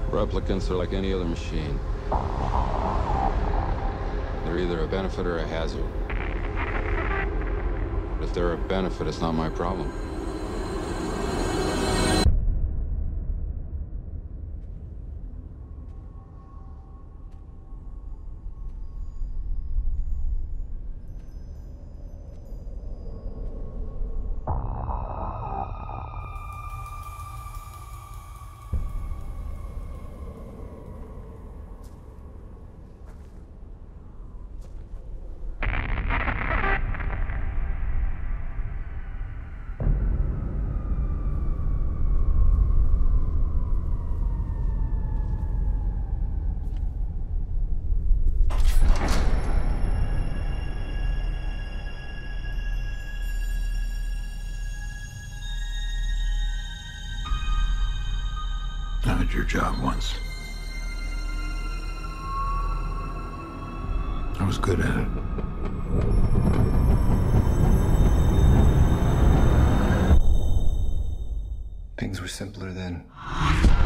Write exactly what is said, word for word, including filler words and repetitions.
Replicants are like any other machine. They're either a benefit or a hazard. But if they're a benefit, it's not my problem. I did your job once. I was good at it. Things were simpler then.